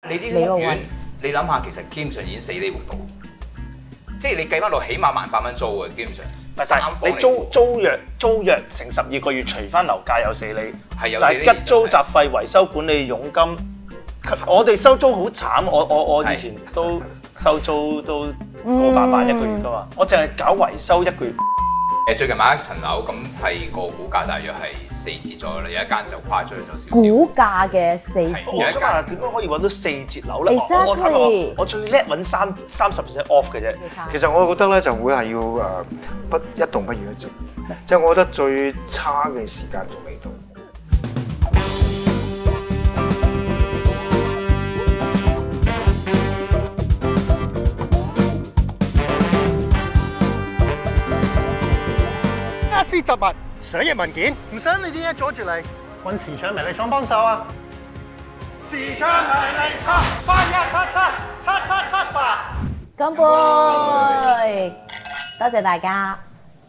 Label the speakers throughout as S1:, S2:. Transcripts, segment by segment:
S1: 你呢啲屋苑，你諗下，其實基本上已經4厘回報，即係你計翻落起碼18,000租嘅，基本上。
S2: 你租約成12個月，除翻樓價有4厘，
S1: 係有4厘。
S2: 但係吉租雜費、維修管理佣金，我哋收租好慘，我以前都收租都過8萬一個月㗎嘛，我淨係搞維修1個月。
S1: 最近買一層樓，咁係個股價大約係4折左右啦，有一間就誇張咗少少。
S3: 股價嘅4折。
S2: 我想問點解可以揾到4折樓咧？
S3: Exactly.
S2: 我最叻揾30% off 嘅啫。
S4: 其實我覺得咧就會係要不一動不如一靜，即係我覺得最差嘅時間仲未到。
S5: 家私雜物、上譯文件，唔想你點解阻住你？揾時昌迷你倉幫手啊！時昌迷你倉81777778。
S3: 乾杯！多謝大家。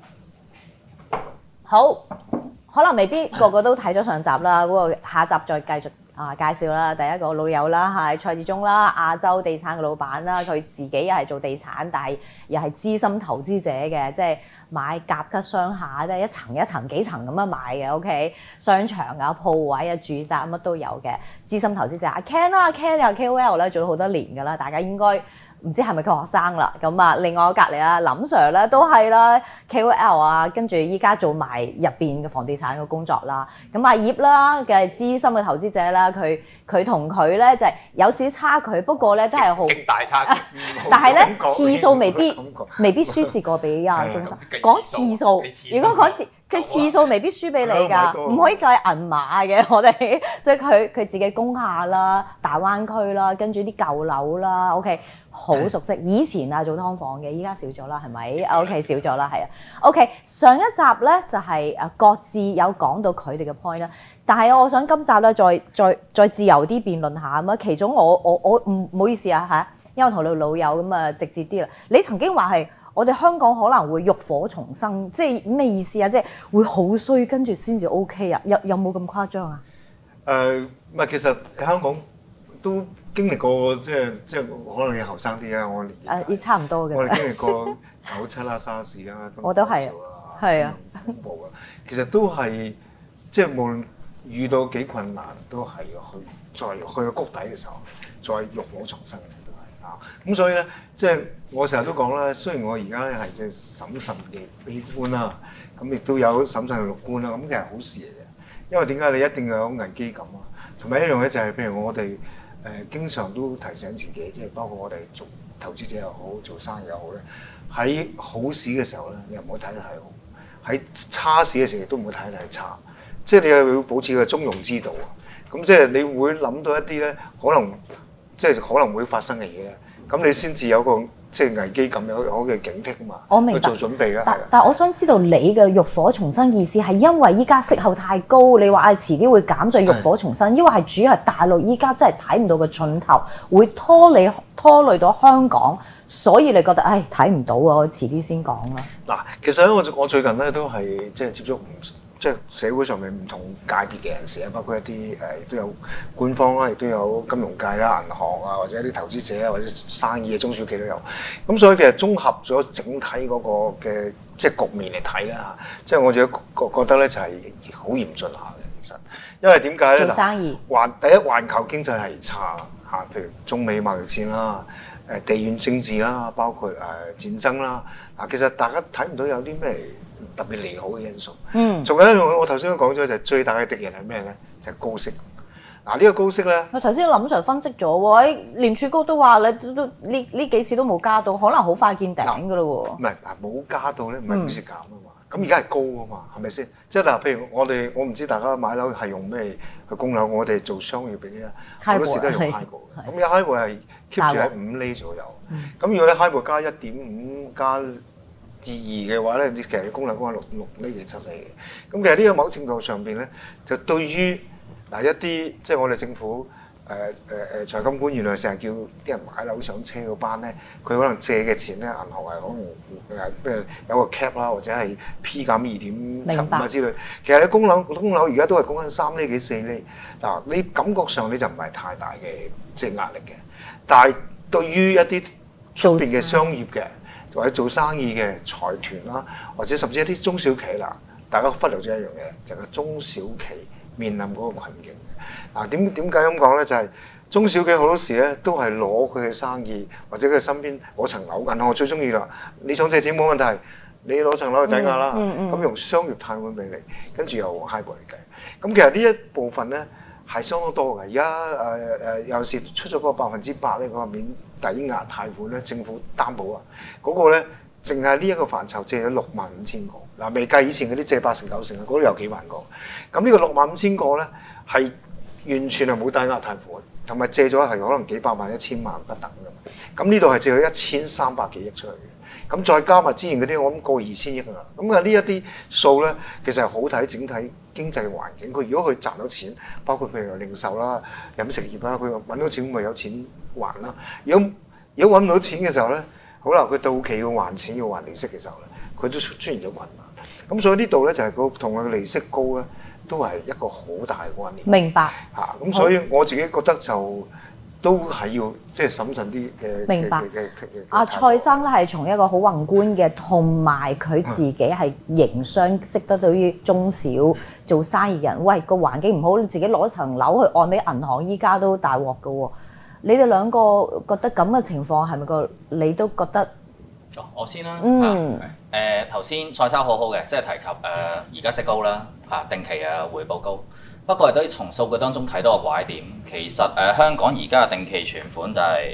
S3: 好，可能未必個個都睇咗上集啦，不過下集再繼續介紹啦。第一個老友啦，係蔡志忠啦，亞洲地產嘅老闆啦，佢自己又係做地產，但係又係資深投資者嘅，即係買甲級商廈，即係一層一層幾層咁樣買嘅。OK， 商場啊、鋪位啊、住宅乜都有嘅資深投資者。阿 Ken 啦，阿 Ken 又 KOL 咧，做咗好多年㗎啦，大家應該唔知係咪佢學生啦。咁啊，另外我隔離啊林 Sir 咧都係啦 KOL 啊，跟住依家做埋入邊嘅房地產嘅工作啦。咁阿葉啦嘅資深嘅投資者啦，佢同佢咧就係有少少差距，不過咧都係好
S1: 極大差距。
S3: 但係咧次數未必輸蝕過俾阿中心。講次數，如果講佢次數未必輸俾你㗎，唔可以計銀碼嘅。我哋即係佢自己工廈啦、大灣區啦，跟住啲舊樓啦 ，OK。好熟悉，以前啊做劏房嘅，依家少咗啦，係咪 ？OK 少咗啦，係啊。OK 上一集咧就係各自有講到佢哋嘅 point 啦，但係我想今集咧再自由啲辯論下咁啊。其中我唔好意思啊嚇，因為同你老友咁啊直接啲啦。你曾經話係我哋香港可能會浴火重生，即係咩意思啊？即係會好衰跟住先至 OK 啊？有冇咁誇張啊？
S4: 唔係，其實香港都經歷過，即係可能你後生啲啊，我年紀
S3: 差唔多嘅。
S4: 我哋經歷過97啦、沙士啦，
S3: 我都係，係啊，
S4: 恐怖啊！其實都係即係無論遇到幾困難，都係再去到谷底嘅時候，再浴火重生嘅都係啊！咁所以咧，即係我成日都講啦，雖然我而家咧係即係審慎嘅悲觀啦，咁亦都有審慎嘅樂觀啦，咁其實好事嚟嘅，因為點解你一定要有危機感啊？同埋一樣嘢就係，譬如我哋經常都提醒自己，即係包括我哋做投資者又好，做生意又好咧，喺好市嘅時候咧，你又唔好睇得太好；喺差市嘅時候亦都唔好睇得太差。即係你係要保持個中庸之道啊！咁即係你會諗到一啲咧，可能會發生嘅嘢咧，咁你先至有個即係危機感，有好嘅警惕啊嘛。
S3: 我明白。
S4: 去做準備啦。
S3: 但我想知道你嘅浴火重生意思係因為依家息口太高，你話遲啲會減再浴火重生，因為係主要係大陸依家真係睇唔到個盡頭，會拖累到香港，所以你覺得睇唔到啊，我遲啲先講啦。
S4: 嗱，其實咧我最近咧都係即係接觸即係社會上面唔同界別嘅人士啊，包括一啲亦都有官方啦，亦都有金融界啦、銀行啊，或者一啲投資者啊，或者生意嘅中小企都有。咁所以其實綜合咗整體嗰個嘅即係局面嚟睇啦嚇，即係我自己覺得咧就係好嚴峻下嘅其實，因為點解咧？
S3: 做生意
S4: 第一環球經濟係差嚇，譬如中美貿易戰啦、地緣政治啦，包括戰爭啦。嗱，其實大家睇唔到有啲咩特別利好嘅因素。仲有一樣我頭先都講咗，就係最大嘅敵人係咩咧？就係高息。嗱，呢個高息咧，
S3: 我頭先林 Sir 分析咗喎，喺聯儲局都話你都呢幾次都冇加到，可能好快見頂㗎咯喎。
S4: 唔係冇加到咧，唔係表示減啊嘛。咁而家係高啊嘛，係咪先？即係嗱，譬如我唔知大家買樓係用咩去供樓，我哋做商業嗰啲咧，好多時都係用 HIBOR 嘅。咁而家 HIBOR係 keep 住喺5厘左右。咁如果你 HIBOR 加1.5加至2嘅話咧，其實你供樓供係6厘幾7厘嘅。咁其實呢個某程度上邊咧，就對於一啲即係我哋政府財金官原來成日叫啲人買樓上車嗰班咧，佢可能借嘅錢咧，銀行係可能咩有個 cap 啦，或者係 P 減2.75啊之類。其實你供樓而家都係供緊3厘幾4厘嗱，你感覺上你就唔係太大嘅即係壓力嘅。但係對於一啲出邊嘅商業嘅或者做生意嘅財團啦，或者甚至一啲中小企啦，大家忽略咗一樣嘢，就係中小企面臨嗰個困境。嗱，點解咁講咧？就係中小企好多時咧都係攞佢嘅生意或者佢身邊攞層樓，銀行最中意啦。你想借錢冇問題，你攞層樓去抵押啦，咁用商業貸款俾你，跟住又 high 過嚟計。咁其實呢一部分咧係相當多嘅。而家有時出咗嗰個8%咧，嗰個免抵押貸款咧，政府擔保啊，嗰個咧淨係呢一個範疇借咗65,000個。嗱，未計以前嗰啲借8成9成啊，嗰度有幾萬個。咁呢個65,000個咧係完全係冇抵押貸款，同埋借咗係可能幾百萬、1000萬不等嘅。咁呢度係借咗1300幾億出嚟嘅。咁再加埋之前嗰啲，我諗過2000億㗎啦。咁啊呢一啲數咧，其實係好睇整體經濟環境。佢如果佢賺到錢，包括譬如零售啦、飲食業啦，佢揾到錢咪有錢還啦。如果揾唔到錢嘅時候咧，好啦，佢到期要還錢要還利息嘅時候咧，佢都出現咗困難。咁所以呢度咧就係個同佢嘅利息高咧，都係一個好大嘅關聯。
S3: 明白。
S4: 嚇，咁所以我自己覺得就都係要即係審慎啲嘅。
S3: 明白。阿蔡生咧係從一個好宏觀嘅，同埋佢自己係營商識得對於中小做生意嘅人，喂個環境唔好，你自己攞層樓去按俾銀行，依家都大鑊㗎喎。你哋兩個覺得咁嘅情況係咪你都覺得？
S6: 我先啦。頭先蔡生好好嘅，即係提及而家息高啦，定期回報高。不過亦都從數據當中睇到個拐點，其實香港而家嘅定期存款就係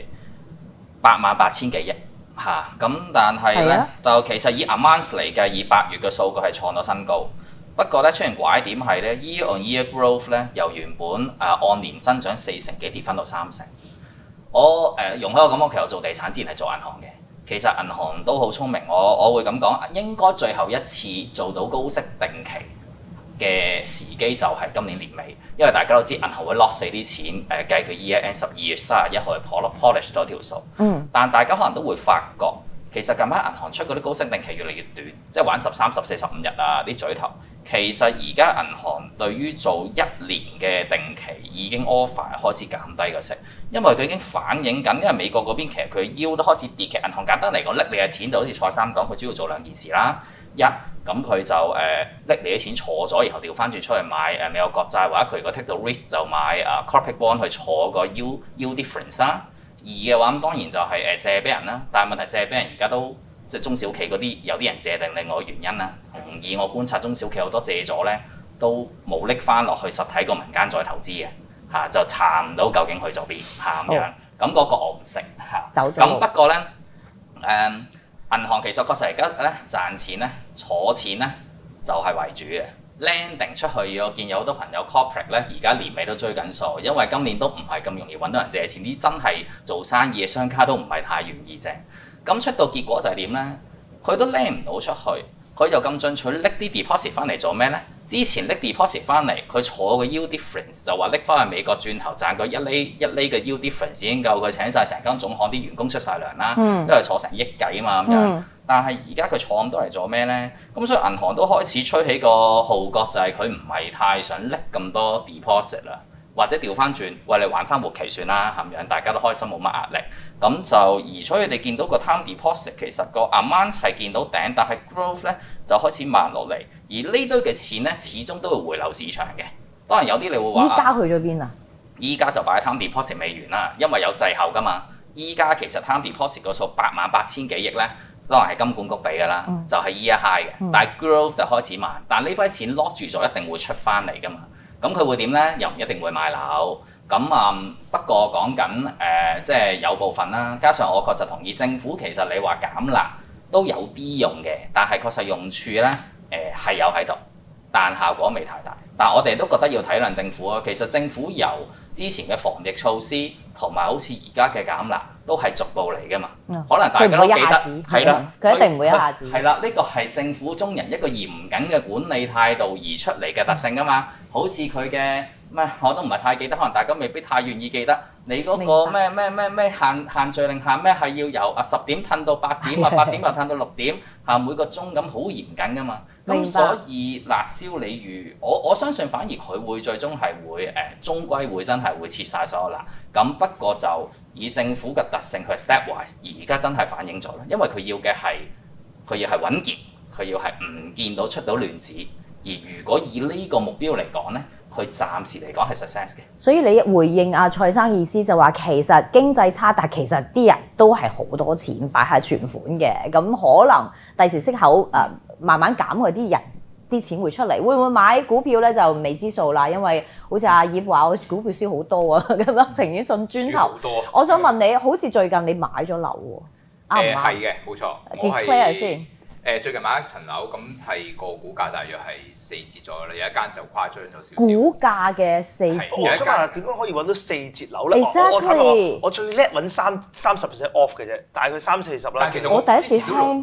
S6: 88000幾億嚇。咁但係咧就其實以 amount 嚟計，以8月嘅數據係創咗新高。不過咧出現拐點係咧 year on year growth 咧由原本按年增長4成幾跌翻到3成。我容許我咁講，其實我做地產之前係做銀行嘅。其實銀行都好聰明，我會咁講，應該最後一次做到高息定期嘅時機就係今年年尾，因為大家都知銀行會 lock 死啲錢，計佢 year end 12月31號去 polish 咗條數。但大家可能都會發覺，其實近排銀行出嗰啲高息定期越嚟越短，即係玩13、14、15日啊啲嘴頭。其實而家銀行對於做1年嘅定期已經 offer 開始減低個息，因為佢已經反映緊，因為美國嗰邊其實佢 yield 都開始跌嘅。銀行簡單嚟講，拎你嘅錢就好似蔡生講，佢主要做2件事啦。一咁佢就拎你嘅錢坐咗，然後調翻轉出去買美國國債，或者佢如果 take 到 risk 就買corporate bond 去坐個 yield difference 啦。二嘅話咁當然就係借俾人啦，但係問題借俾人而家都即係中小企嗰啲有啲人借定另外嘅原因啦。以我觀察中小企好多借咗咧都冇拎翻落去實體個民間再投資嘅嚇，就查唔到究竟去咗邊嚇咁樣。咁嗰個我唔識嚇。咁不過咧銀行其實確實而家咧賺錢咧坐錢咧就係為主嘅。landing 出去，我見有好多朋友 corporate 咧，而家年尾都追緊數，因為今年都唔係咁容易揾到人借錢，啲真係做生意嘅商家都唔係太願意借。咁出到結果就係點咧？佢都 land 唔到出去，佢就咁進取拎啲 deposit 翻嚟做咩咧？之前拎 deposit 翻嚟，佢坐個 yield difference 就話拎翻去美國轉頭賺個1厘嘅 yield difference 已經夠佢請晒成間總行啲員工出晒糧啦，因為坐成億計啊嘛咁樣。但係而家佢坐咁多嚟做咩咧？咁所以銀行都開始吹起個號角，就係佢唔係太想拎咁多 deposit 啦，或者調翻轉，喂你還翻活期算啦，咁樣大家都開心冇乜壓力。咁就而所以你見到個 time deposit 其實個 amount 係見到頂，但係 growth 咧就開始慢落嚟。而呢堆嘅錢咧始終都會回流市場嘅。當然有啲你會話，依
S3: 家去咗邊啊？
S6: 依家就擺喺 time deposit 未完啦，因為有滯後㗎嘛。依家其實 time deposit 個數88000幾億咧。當然係金管局俾㗎啦，就係 year high 嘅，但係 growth 就開始慢。但係呢筆錢 lock 住咗，一定會出翻嚟㗎嘛。咁佢會點咧？又唔一定會買樓。咁不過講緊即係有部分啦。加上我確實同意政府其實你話減辣都有啲用嘅，但係確實用處咧係有喺度，但效果未太大。但我哋都覺得要體諒政府啊。其實政府由之前嘅防疫措施同埋好似而家嘅減辣， 都係逐步嚟㗎嘛。可能大家都記得係啦，
S3: 佢一定唔會一下子。
S6: 係啦，呢個係政府中人一個嚴謹嘅管理態度而出嚟嘅特性㗎嘛。好似佢嘅咩我都唔係太記得，可能大家未必太願意記得。你嗰個咩限聚令下咩係要由10點褪到8點8點又褪到6點每個鐘咁好嚴謹㗎嘛。咁所以辣椒鯉魚，我相信反而佢會最終係會終歸會真係會切晒所有辣。咁不過就以政府嘅特性，佢係 stepwise，而家真係反映咗啦。因為佢要係穩健，佢要係唔見到出到亂子。而如果以呢個目標嚟講咧，佢暫時嚟講係 success 嘅。所以你回應阿蔡生意思就話，其實經濟差，但其實啲人都係好多錢擺喺存款嘅，咁可能第時息口慢慢減嗰啲人啲錢會出嚟，會唔會買股票咧就未知數啦。因為好似阿葉話，我股票燒好多啊，咁樣情願信磚頭。我想問你，好似最近你買咗樓喎？啱唔啱？係嘅，冇錯。declare 先。最近買一層樓，咁係個股價大約係4折左右啦，有一間就誇張咗少少。股價嘅4折。我想問點樣可以揾到4折樓咧？我睇我最叻揾30% off 嘅啫，大概30-40啦。但其實我第一次聽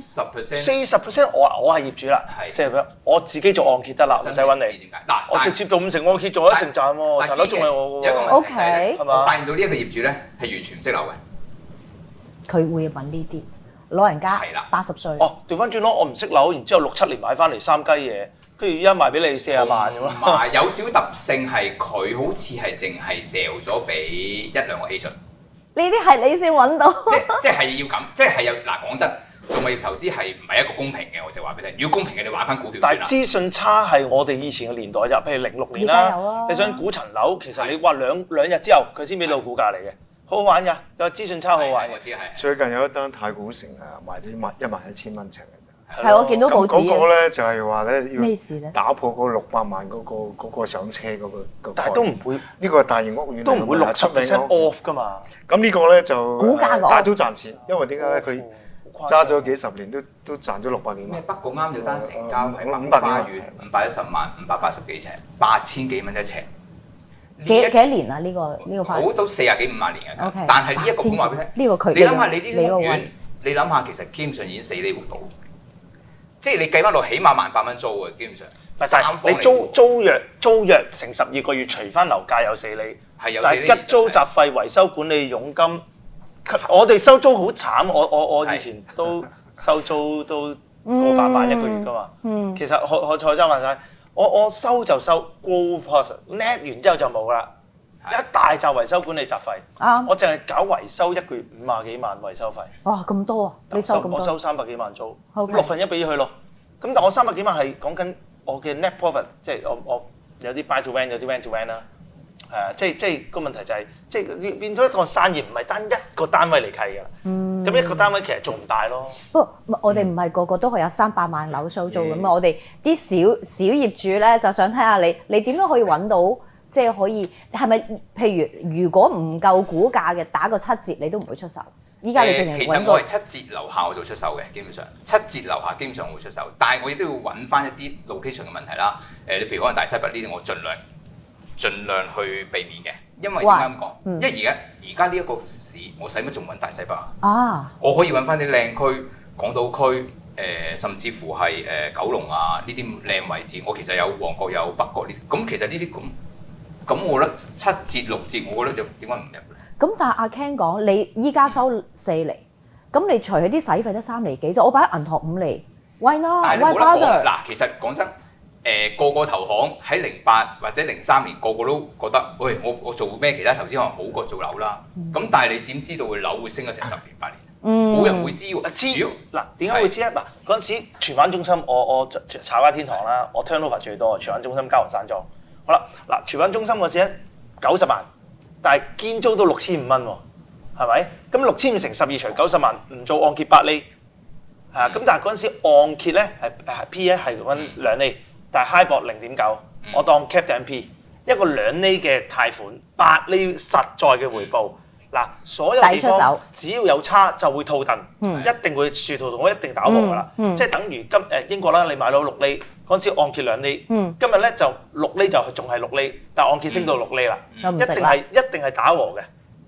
S6: 40%，我係業主啦，40%我自己做按揭得啦，唔使揾你。嗱，我直接做50%按揭，做一成賺喎，層樓仲係我嘅喎。有一個問題就係咧，我發現到呢一個業主咧係完全唔識樓嘅。佢會揾呢啲。老人家80歲。哦，調翻轉咯，我唔識樓，然之後6-7年買翻嚟3雞嘢，跟住依家賣俾你40萬咁咯。同埋有少特性係佢好似係淨係掉咗俾1-2個 agent。呢啲係你先揾到。即係要咁，即係有嗱講真，做物業投資係唔係一個公平嘅？我就話俾你聽，如果公平嘅，你玩翻股票算啦。但係資訊差係我哋以前嘅年代啫，譬如06年啦，你想估層樓，其實你話兩日之後佢先俾到股價嚟嘅。好好玩㗎，個資訊差好玩。我知係。最近有一單太古城賣啲11000蚊尺嘅啫。係我見到報紙。嗰個咧就係話咧要打破嗰600萬嗰個上車嗰個。但係都唔會。呢個係大型屋苑都唔會60% off 㗎嘛。咁呢個咧就股價大都賺錢，因為點解咧？佢揸咗幾十年都賺咗600幾萬。咩北角啱有單成交係500花園510萬580幾尺，8000幾蚊一尺。幾多年啊？呢個花園好到40幾50年嘅，但係呢一個股話俾你聽，你諗下你呢個屋苑，你諗下其實基本上已經死你活到，即係你計翻落起碼18,000蚊租嘅，基本上。你租約成12個月，除翻樓價有4厘，但係吉租雜費、維修管理佣金，我哋收租好慘，我以前都收租都過百萬一個月㗎嘛。其實我蔡生話齋。我收就收高 percent，net 完之後就冇啦。一大紮維修管理雜費，我淨係搞維修一個月50幾萬維修費。哇，咁多啊！你收咁多？我收300幾萬租，咁1/6俾佢咯。咁但我300幾萬係講緊我嘅 net profit， 即係我有啲 buy to rent， 有啲 rent to rent 啦。即係個問題就係，即係變咗一個生意，唔係單一個單位嚟計㗎。咁一個單位其實做唔大咯。不過我哋唔係個個都係有300萬樓收租咁啊！我哋啲小業主咧就想睇下你點樣可以揾到，即係可以係咪？譬如果唔夠股價嘅，打個7折你都唔會出手。依家你淨係其實我係7折樓下我就出手嘅，基本上7折樓下基本上我會出手，但係我亦都要揾翻一啲 location 嘅問題啦。你譬如可能大西北呢啲，我盡量去避免嘅，因為點解咁講？因為而家呢一個市，我使乜仲揾大西北啊？我可以揾翻啲靚區，港島區，甚至乎係九龍啊呢啲靚位置。我其實有旺角有北角呢啲，咁其實呢啲咁，我覺得7折6折，我覺得點解唔入咧？咁但係阿 Ken 講，你依家收4厘，咁你除佢啲使費得3厘幾，就我擺喺銀行5厘，why not？Why bother？嗱，其實講真。個投行喺08或者03年個都覺得，喂，我做咩其他投資可能好過做樓啦。咁但係你點知道個樓會升咗成10年8年？冇人會知喎。知嗱點解會知咧？嗱嗰陣時荃灣中心，我炒家天堂啦，我 turnover 最多，荃灣中心嘉豪山莊。好啦，嗱荃灣中心嗰時咧90萬，但係堅租到6500蚊喎，係咪？咁6500乘12除90萬，唔做按揭8厘，係啊。咁但係嗰陣時按揭咧係 P 咧係揾2厘。但係 HIBOR 0.9，我當 cap 頂 P， 一個2厘嘅貸款，8厘實在嘅回報。嗱，所有地方只要有差就會套戥，一定會樹圖同我一定打和㗎啦。即係等於英國啦，你買到6厘，嗰陣時按揭2厘，今日咧就6厘就仲係6厘，但按揭升到6厘啦，一定係打和嘅。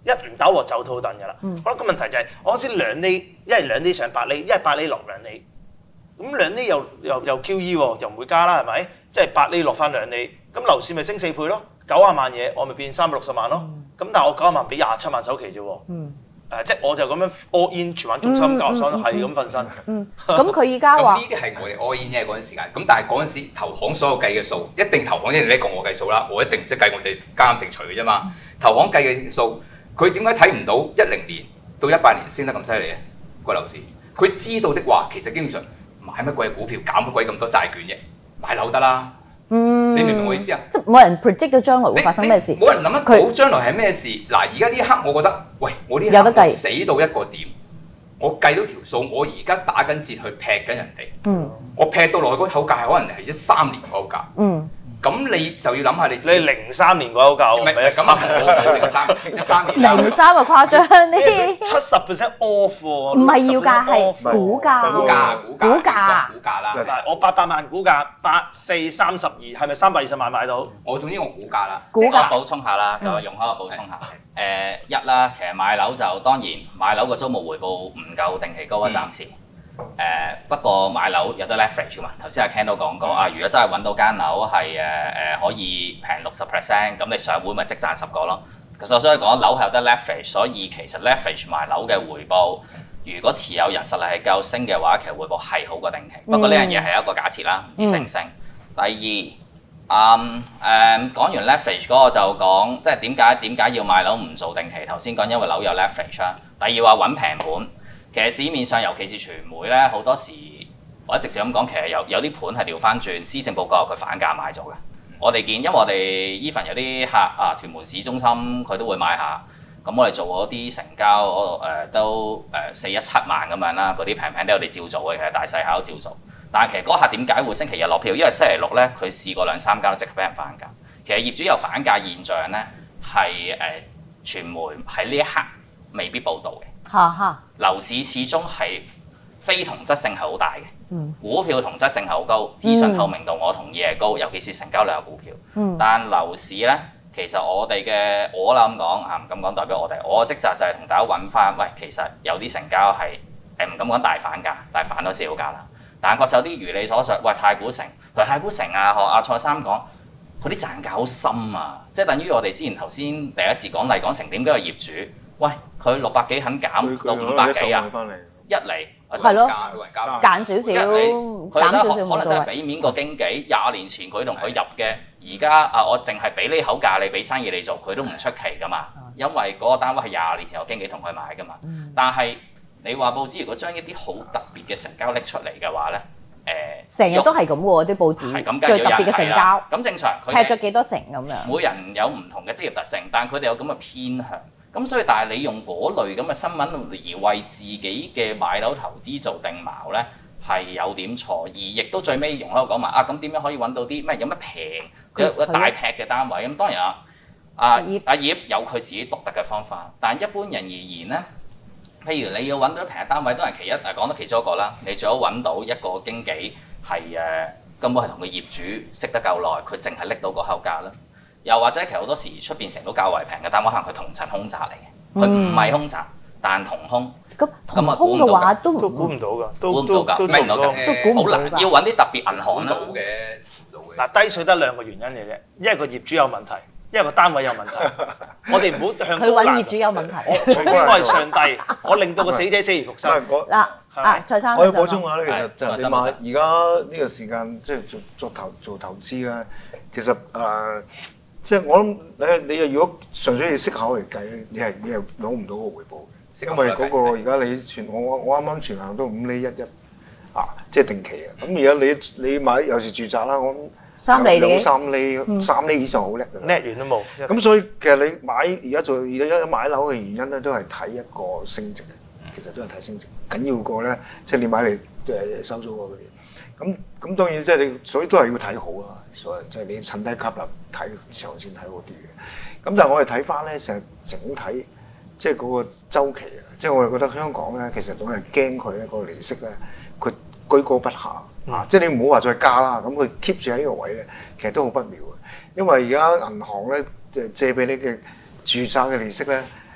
S2: 一唔打鑊就套戥㗎啦。好啦，個問題就係我嗰時2厘，一係2厘上8厘，一係8厘落2厘。咁2厘又 QE 喎，又唔會加啦，係咪？即係8厘落翻2厘，咁樓市咪升4倍咯，90萬嘢我咪變360萬咯。咁但係我90萬俾27萬首期啫喎。即係我就咁樣 all in 全玩中心交易所係咁瞓身。
S3: 咁佢依家話
S1: 咁呢啲係我哋 all in 嘅嗰陣時間，咁但係嗰陣時投行所有計嘅數，一定投行一定叻過我計數啦，我一定唔識計，我就係加減乘除嘅啫嘛。投行計嘅數，佢點解睇唔到10年到18年升得咁犀利嘅個樓市？佢知道的話，其實基本上買乜鬼股票，搞乜鬼咁多債券啫，買樓得啦。你明唔明我意思啊？
S3: 即係冇人 predict 到將來會發生咩事，
S1: 冇人諗得到將來係咩事。嗱，而家呢一刻我覺得，喂，我呢一刻我死到一個點，我計到條數，我而家打緊折去劈緊人哋。我劈到落去嗰口價可能係13年嗰個價。咁你就要諗下你自己。
S2: 你03年嗰個價，
S1: 唔係咁啊，冇13年。
S3: 03啊誇張呢啲。
S2: 70% off 喎。
S3: 唔係要價係股價。
S1: 股價啦。
S2: 嗱，我800萬股價8432，係咪320萬買到？
S1: 我總之我股價啦。
S6: 即係我補充下啦，咁容許我補充下。一啦，其實買樓就當然買樓個租務回報唔夠定期高啊，暫時。不過買樓有得 leverage 嘛？頭先阿 Ken 都講過啊，如果真係揾到間樓係可以平60%，咁你上會咪即賺10個咯。其實所以講樓係有得 leverage，所以其實 leverage 買樓嘅回報，如果持有人實力係夠升嘅話，其實回報係好過定期。不過呢樣嘢係一個假設啦，唔知升唔升。第二，講完 leverage 嗰個就講，即係點解要買樓唔做定期？頭先講因為樓有 leverage 啦。第二話揾平盤。其實市面上尤其是傳媒咧，好多時或者直接咁講，其實有啲盤係調翻轉，施政報告佢反價買咗嘅。我哋見，因為我哋 even 有啲客啊，屯門市中心佢都會買下，咁我哋做嗰啲成交嗰度都417萬咁樣啦，嗰啲平平啲我哋照做嘅，其實大細客都照做。但係其實嗰客點解會星期日落票？因為星期六咧佢試過2-3間都即刻俾人反價。其實業主有反價現象咧，係傳媒喺呢一刻未必報導嘅。樓市始終係非同質性係好大嘅，股票同質性係好高，資訊透明度我同意係高，尤其是成交量嘅股票。但樓市咧，其實我哋嘅我啦咁講啊，唔敢講代表我哋，我嘅職責就係同大家揾翻，喂，其實有啲成交係唔敢講大反價，但係反咗小價啦。但係確實有啲如你所述，喂，太古城啊，學阿蔡生講，佢啲賺價好深啊，即係等於我哋之前頭先第一節講麗港城點解個業主。喂，佢600幾肯減到500幾啊！一嚟
S3: 係咯，減少少，
S6: 佢可能真係俾面個經紀。20年前佢同佢入嘅，而家我淨係俾呢口價你俾生意你做，佢都唔出奇噶嘛。因為嗰個單位係20年前有經紀同佢買噶嘛。但係你話報紙如果將一啲好特別嘅成交拎出嚟嘅話咧，
S3: 成日都係咁喎啲報紙，最特別嘅成交。
S6: 咁正常，佢
S3: 劈咗幾多成咁樣？
S6: 每人有唔同嘅職業特性，但係佢哋有咁嘅偏向。咁所以，但係你用嗰類咁嘅新聞而為自己嘅買樓投資做定錨咧，係有點錯。而亦都最尾容喺度講埋啊，咁點樣可以揾到啲咩有乜平嘅大劈嘅單位？咁當然阿葉有佢自己獨特嘅方法，但一般人而言咧，譬如你要揾到平嘅單位，都係其一。講到其中一個啦，你最好揾到一個經紀係根本係同個業主識得夠耐，佢淨係拎到個口價啦。又或者其實好多時出邊成到較為平嘅單位，可能佢同層空宅嚟嘅，佢唔係空宅，但同空。
S3: 咁同空嘅話都
S2: 估唔到㗎，
S6: 估唔到㗎，明唔到㗎，好難，要揾啲特別銀行啦。
S2: 嗱，低水得2個原因嘅啫，一係個業主有問題，一係個單位有問題。我哋唔好向高難。佢揾業主有問題。除非我係上帝，我令到個死者死而復生。
S3: 嗱，蔡生，
S4: 我要補充下咧，其實就係你買而家呢個時間，即係做投資咧，其實即係我諗你如果純粹以息口嚟計咧，你係攞唔到個回報嘅，因為嗰個而家你我啱啱全行都5厘11啊，即係定期啊。咁而家你買有時住宅啦，我
S3: 3厘
S4: 有3厘以上好叻㗎啦，
S2: 叻完都冇。
S4: 咁所以其實你買而家買樓嘅原因咧，都係睇一個升值嘅，其實都係睇升值，緊要過咧，即係你買嚟收租嗰啲。咁當然即係你，所以都係要睇好啦。所以即係你趁低吸納睇長線睇好啲嘅。咁但係我哋睇翻咧，成日整體即係嗰個週期啊，即係我哋覺得香港咧，其實總係驚佢咧個利息咧，佢居高不下啊！即係你唔好話再加啦，咁佢 keep 住喺呢個位咧，其實都好不妙嘅。因為而家銀行咧借俾你嘅住宅嘅利息咧，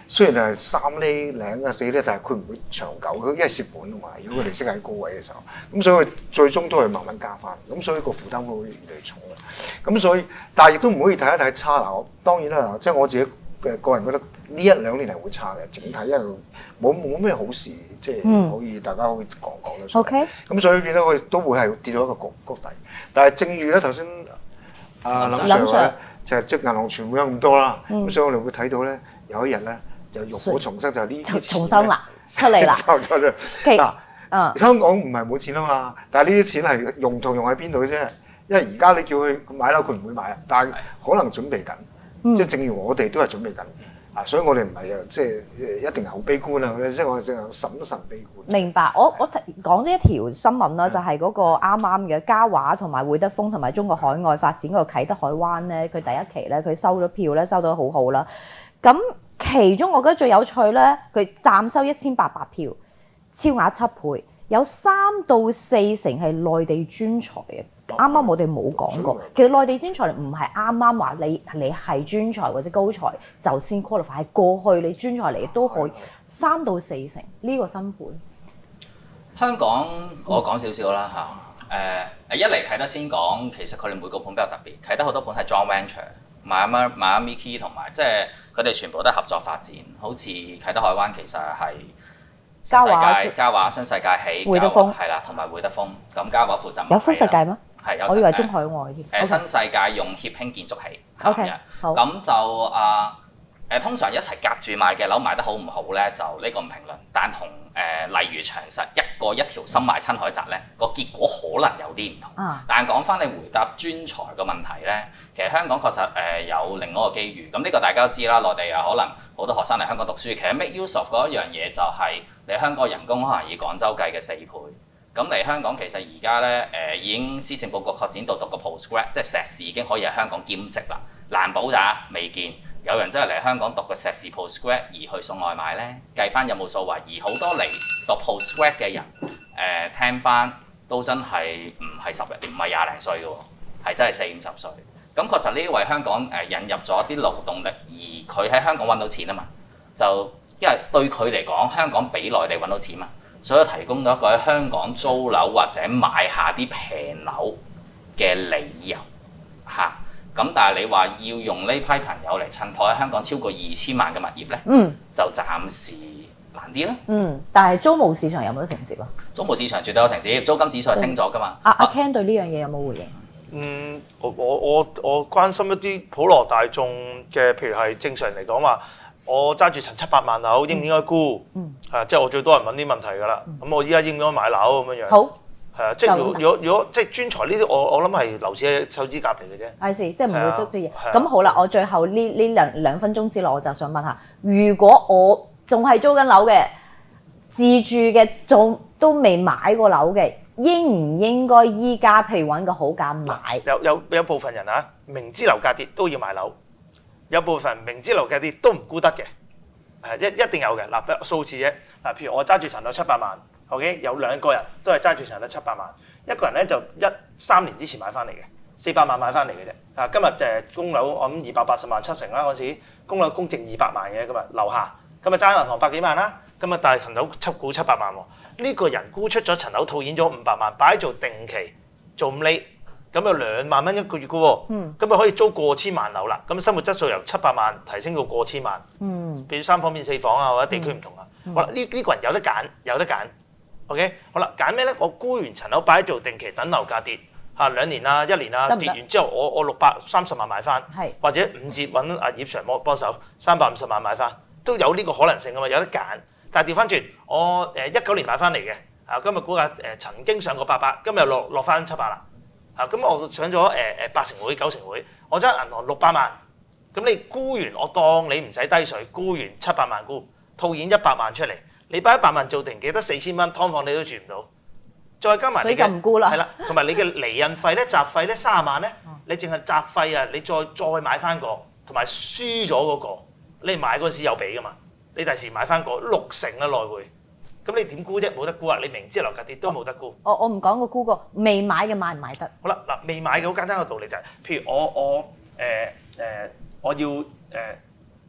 S4: 雖然係3厘零啊4厘，但係佢唔會長久，因為蝕本啊嘛。如果佢哋息喺高位嘅時候，咁所以佢最終都係慢慢加翻，咁所以個負擔會越嚟越重啦。咁所以，但係亦都唔可以睇一睇差嗱。當然啦，即係我自己嘅個人覺得呢1-2年係會差嘅，整體因為冇咩好事，即係可以大家可以講講啦。
S3: OK。
S4: 咁所以變咗佢都會係跌到一個谷底。但係正如咧頭先林 Sir 話咧，就係即係銀行存款有咁多啦，咁所以我哋會睇到咧有一日咧就浴火重生，就係呢啲
S3: 重生啦，出嚟啦。
S4: 嗱，香港唔係冇錢啊嘛，但係呢啲錢係用喺邊度啫？因為而家你叫佢買樓，佢唔會買啊，但係可能準備緊，即係正如我哋都係準備緊。所以我哋唔係啊，即係一定係好悲觀啊！即係我哋淨係審慎悲觀。
S3: 明白，我講呢一條新聞啦，就係嗰個啱啱嘅嘉華同埋會德豐同埋中國海外發展嗰個啟德海灣咧，佢第一期咧佢收咗票咧，收得好好啦。咁其中我覺得最有趣咧，佢暫收1800票，超額7倍，有3到4成係內地專才嘅。啱啱我哋冇講過，其實內地專才唔係啱啱話你係專才或者高才就先 qualify，係過去你專才嚟都可以3到4成呢個新盤。
S6: 香港我講少少啦嚇，一嚟啟德先講，其實佢哋每個盤比較特別，啟德好多盤係 joint venture，Miami Key 同埋即係佢哋全部都係合作發展，好似啟德海灣其實係。嘉華新世界起，
S3: 會德豐
S6: 係啦，同埋會德豐。咁嘉華負責
S3: 有新世界咩？
S6: 係有。
S3: 我以為中海外添。
S6: 新世界用協興建築起。
S3: OK，好。
S6: 咁就通常一齊夾住賣嘅樓賣得好唔好咧？就呢個唔評論。但同例如長實一條心賣親海澤咧，個結果可能有啲唔同。但係講翻你回答專才個問題咧，其實香港確實有另外一個機遇。咁呢個大家都知啦，內地可能好多學生嚟香港讀書，其實 make use of 嗰一樣嘢就係你香港人工可能以廣州計嘅4倍。咁嚟香港其實而家咧已經施政報告擴展到讀個 postgrad， 即係碩士已經可以喺香港兼職啦。難保咋，未見有人真係嚟香港讀個碩士 postgrad 而去送外賣咧，計翻有冇數話，而好多嚟讀 postgrad 嘅人聽翻都真係唔係10唔係20零歲嘅喎，係真係40-50歲。咁確實呢為香港引入咗啲勞動力，而佢喺香港揾到錢啊嘛，就因為對佢嚟講，香港比內地揾到錢嘛，所以提供咗一個喺香港租樓或者買下啲平樓嘅理由嚇。咁但係你話要用呢批朋友嚟襯托喺香港超過2000萬嘅物業咧，就暫時難啲啦。
S3: 但係租務市場有冇得承接啊？
S6: 租務市場絕對有承接，租金指數係升咗㗎嘛。
S3: 阿 Ken 對呢樣嘢有冇回應？
S2: 我關心一啲普羅大眾嘅，譬如係正常嚟講話，我揸住層700萬樓，應唔應該沽？即係我最多人問啲問題㗎啦。咁我依家應唔應該買樓咁樣樣？好。係啊，即係如果即係專才呢啲，我諗係樓市嘅手指甲嚟嘅啫。I see，即係唔會捉住嘢。咁好啦，我最後呢兩分鐘之內，我就想問下，如果我仲係租緊樓嘅，自住嘅仲都未買過樓嘅，應唔應該依家譬如揾個好價買？有部分人啊，明知樓價跌都要買樓；有部分明知樓價跌都唔沽得嘅，一定有嘅。嗱，數字啫。嗱，譬如我揸住層樓700萬。OK， 有2個人都係揸住層樓700萬，一個人咧就13年之前買翻嚟嘅，400萬買翻嚟嘅啫。今日供樓我諗280萬7成啦，嗰時供樓供剩200萬嘅，今日樓下，今日揸銀行100幾萬啦，今日但係層樓估700萬喎。呢個人沽出咗層樓套現咗500萬，擺做定期做5厘，咁有2萬蚊一個月嘅喎，咁咪可以租過千萬樓啦。咁生活質素由700萬提升到過千萬，變3房變4房啊，或者地區唔同啊。好啦，呢個人有得揀。OK， 好啦，揀咩咧？我沽完層樓擺做定期，等樓價跌2年啊、1年啊，跌完之後我630萬買翻，或者5折揾阿葉 Sir 幫手350萬買翻，都有呢個可能性噶嘛，有得揀。但係調翻轉，我19年買翻嚟嘅，今日估價曾經上過800，今日落翻700啦。咁我上咗8成會、9成會，我揸銀行600萬，咁你沽完我當你唔使低水，沽完700萬沽，套現100萬出嚟。你擺100萬做定期得4000蚊，劏房你都住唔到，再加埋你嘅，所以就唔沽啦。係啦，同埋你嘅釐印費咧、雜費咧30萬咧，你淨係雜費啊，你再買翻個，同埋輸咗嗰個，你買嗰陣時有俾噶嘛？你第時買翻個6成啊來回，咁你點沽啫？冇得沽啊！你明知樓價跌都冇得沽。我唔講個沽個，未買嘅買唔買得？好啦，嗱，未買嘅好簡單嘅道理就係，譬如我要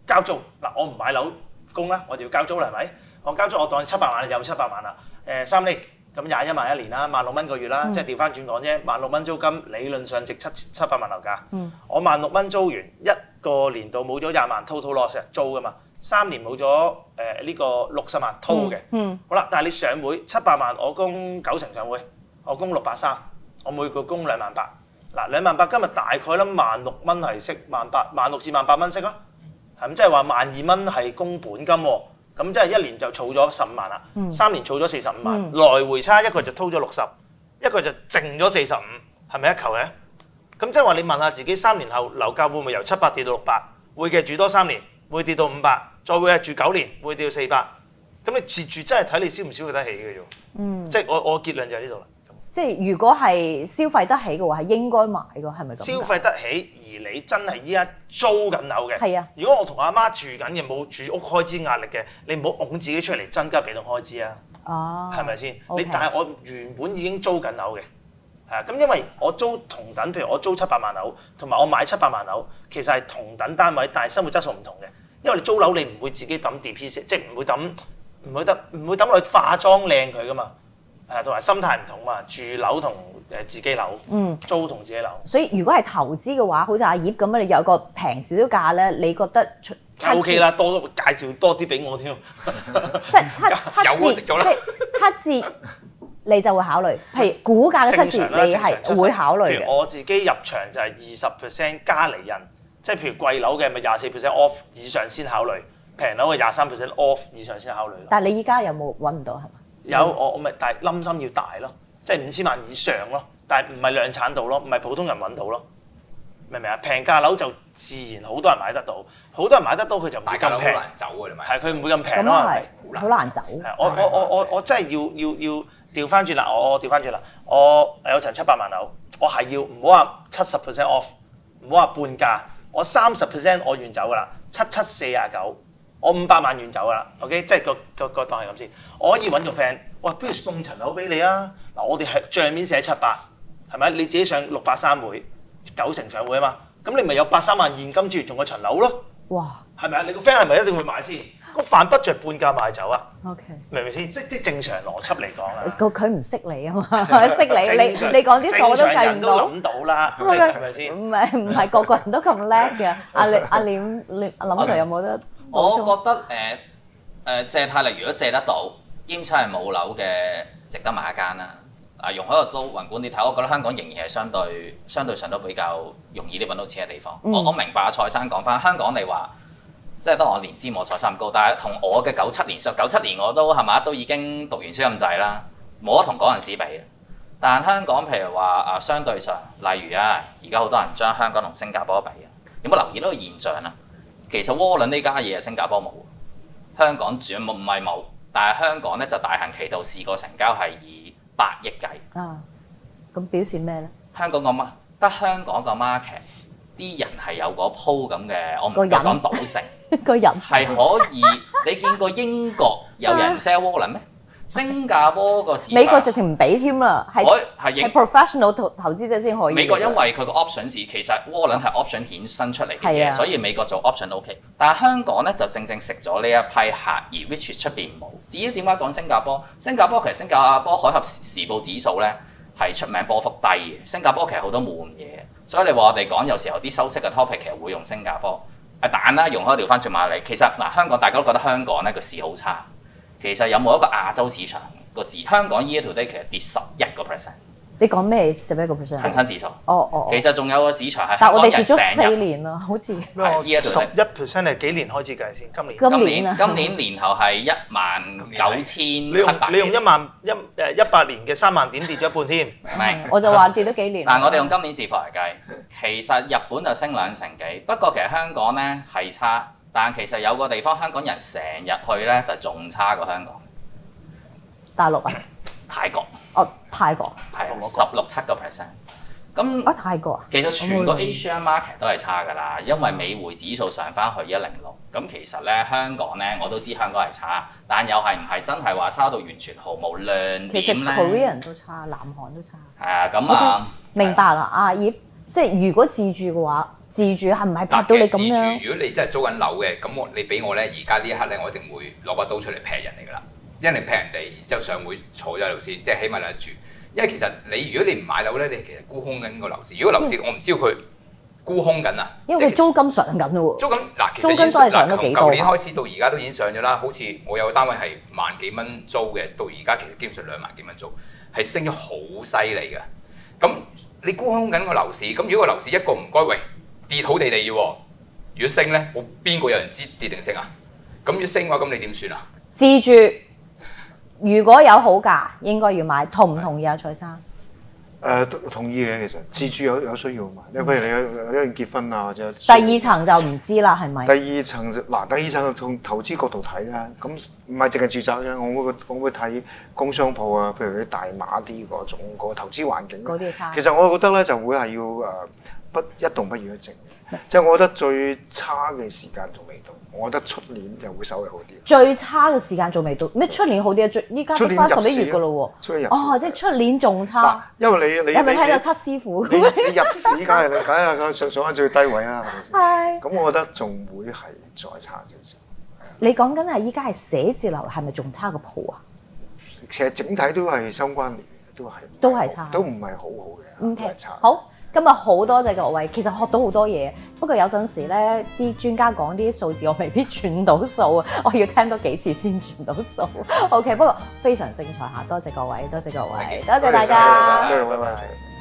S2: 交租嗱，我唔買樓供啦，我就要交租啦，係咪？我交租我當700萬有700萬啦，3厘咁21萬一年啦，16,000蚊個月啦，即係調翻轉講啫，16,000蚊租金理論上值700萬樓價，我16,000蚊租完一個年度冇咗20萬 total loss 租噶嘛，3年冇咗呢個60萬 total 嘅，好啦，但係你上會700萬，我供9成上會，我供630，我每個供28000，嗱28000今日大概啦16,000蚊係息18000至18000蚊息咯，係咁即係話12000蚊係供本金喎。咁即係一年就儲咗15萬啦，3年儲咗45萬，來回差一個就掏咗60，一個就剩咗45，係咪一球嘅？咁即係話你問下自己，3年後樓價會唔會由700跌到600？會嘅，住多3年會跌到500，再會係住9年會跌到400。咁你住真係睇你消唔消費得起嘅啫。即係我結論就係呢度啦。
S3: 即係如果係消費得起嘅話，係應該買嘅，係咪咁？
S2: 消費得起，而你真係依家租緊樓嘅。
S3: 係啊。
S2: 如果我同阿媽住緊嘅，冇住屋開支壓力嘅，你唔好拱自己出嚟增加被動開支啊。哦。係咪先？你但係我原本已經租緊樓嘅，係啊。咁因為我租同等，譬如我租700萬樓，同埋我買700萬樓，其實係同等單位，但係生活質素唔同嘅。因為你租樓你唔會自己抌 DP， 即係唔會抌落去化妝靚佢噶嘛。同埋心態唔同嘛，住樓同自己樓，租同自己樓。所以
S3: 如果係投資嘅話，好似阿葉咁樣，你有個平少少價咧，你覺得
S2: ？OK 啦，多介紹多啲俾我添。
S3: 即係七折，你就會考慮。譬如股價嘅7折，你係會考慮嘅。
S2: 譬如我自己入場就係20%加厘印，即係譬如貴樓嘅咪24% off 以上先考慮，平樓嘅23% off 以上先考慮。
S3: 但係你依家有冇揾唔到係嘛？
S2: 有我咪，但係冧心要大咯，即係5000萬以上咯，但係唔係量產到咯，唔係普通人揾到咯，明唔明啊？平價樓就自然好多人買得到，好多人買得到佢就唔會咁平。好難走㗎，你咪係佢唔會咁平咯，係
S3: 好難走。
S2: 我真係要調翻轉啦，我調翻轉啦，我有層700萬樓，我係要唔好話70% off， 唔好話半價，我30% 我願走㗎啦，7749。我500萬元走啦 ，OK， 即係個當係咁先。我可以揾個 friend， 哇，不如送層樓俾你啊！嗱，我哋係帳面寫700，係咪？你自己上630會9成上會啊嘛，咁你咪有83萬現金之餘，仲有層樓咯。哇！係咪啊？你個 friend 係咪一定會買先？個飯不着半價賣走啊
S3: ？OK，
S2: 明唔明先？即正常邏輯嚟講啊。
S3: 佢唔識你啊嘛，識你講啲數我都計唔到。
S2: 正常人都諗到啦，係咪先？
S3: 唔係個個人都咁叻嘅。阿林 Sir 有冇得？
S6: 我覺得借貸力如果借得到，兼且係冇樓嘅，值得買一間啦。容許我都宏觀啲睇，我覺得香港仍然係相對上都比較容易啲揾到錢嘅地方。我明白阿蔡生講翻香港，你話即係當我年資冇蔡生咁高，但係同我嘅97年我都係嘛都已經讀完書咁滯啦，冇得同嗰陣時比。但香港譬如話相對上，例如而家好多人將香港同新加坡比有冇留意到個現象啊？其實窩輪呢家嘢新加坡冇，香港主唔係冇，但係香港咧就大行其道，試過成交係以8億計。
S3: 咁表示咩咧？
S6: 香港得香港個 market， 啲人係有嗰鋪咁嘅，我唔夠講賭性，
S3: 個人
S6: 係可以。你見過英國有人 sell 窩輪咩？新加坡個市場，
S3: 美國直情唔俾添啦，係 professional 投資者先可以。
S6: 美國因為佢個 option 市，其實窩輪係 option 衍生出嚟嘅嘢，所以美國做 option OK。但係香港咧就正食咗呢一批客，而 which 出邊冇。至於點解講新加坡？新加坡其實新加坡海峽時報指數咧係出名波幅低嘅。新加坡其實好多悶嘢，所以你話我哋講有時候啲收息嘅 topic 其實會用新加坡。但啦，用開調翻轉馬嚟，其實香港大家都覺得香港咧個市好差。其實有冇一個亞洲市場個字？香港 year to date 其實跌11%。你講咩11%？恒生指數。其實仲有個市場係香港人成日。但我哋跌咗4年啦，好似。
S2: 11%係幾年開始計先？
S6: 今年年頭係19700。
S2: 你用18年嘅3萬點跌咗一半添。
S6: 明。
S3: 我就話跌咗幾年。
S6: 但係我哋用今年市況嚟計，其實日本就升2成幾，不過其實香港咧係差。但其實有個地方香港人成日去咧，就仲差過香港。
S3: 大陸啊？
S6: 泰國。
S3: 泰國。
S6: 係16.7%。咁
S3: 泰國啊？
S6: 其實全個 Asian market 都係差㗎啦，因為美匯指數上翻去106。咁其實咧香港咧，我都知香港係差，但又係唔係真係話差到完全毫無亮點咧？
S3: 其實 Korean 都差，南韓都差。
S6: 係咁明
S3: 白啦，阿葉，即係如果自住嘅話。 自住係唔係拍到你咁樣？
S1: 自住如果你真係租緊樓嘅，咁你俾我咧，而家呢一刻咧，我一定會攞把刀出嚟劈人嚟㗎啦，一定劈人哋，然之後上會坐咗喺度先，即係起碼有得住。因為其實如果你唔買樓咧，你其實沽空緊個樓市。如果樓市我唔知道佢沽空緊啊，
S3: 因為佢租金上緊喎。
S1: 租金嗱，其實
S3: 租金都係上咗幾多？
S1: 舊年開始到而家都已經上咗啦。好似我有個單位係萬幾蚊租嘅，到而家其實基本上2萬幾蚊租，係升咗好犀利㗎。咁你沽空緊個樓市，咁如果個樓市一個唔該，喂跌好地地嘅喎，如果升咧，我邊個有人知跌定升啊？咁如果升嘅話，咁你點算啊？
S3: 自住如果有好價，應該要買，同唔同意啊，蔡生？
S4: 同意嘅，其實自住有需要買，因為譬如你有人結婚啊，或者
S3: 第二層就唔知啦，係咪？
S4: 第二層就從投資角度睇啦，咁唔係淨係住宅嘅，我會睇工商鋪啊，譬如啲大碼啲嗰種個投資環境。
S3: 嗰啲差。
S4: 其實我覺得咧就會係要不一動不如一靜，即係我覺得最差嘅時間仲未到，我覺得出年就會稍微好啲。
S3: 最差嘅時間仲未到，咩出年好啲啊？依家都翻11月㗎咯喎。哦，即係出年仲差。
S4: 因為你
S3: 係咪睇到七師傅？
S4: 你入市梗係上緊最低位啦，係咪先？
S3: 係。
S4: 咁我覺得仲會係再差少少。
S3: 你講緊係依家係寫字樓，係咪仲差過鋪啊？
S4: 其實整體都係相關聯，
S3: 都係差，
S4: 都唔係好好嘅。
S3: OK，好。今日好多謝各位，其實學到好多嘢。不過有陣時咧，啲專家講啲數字，我未必轉到數啊，我要聽多幾次先轉到數。OK， 不過非常精彩嚇，多謝各位，多謝各位，多謝大家。
S4: 多謝，拜拜。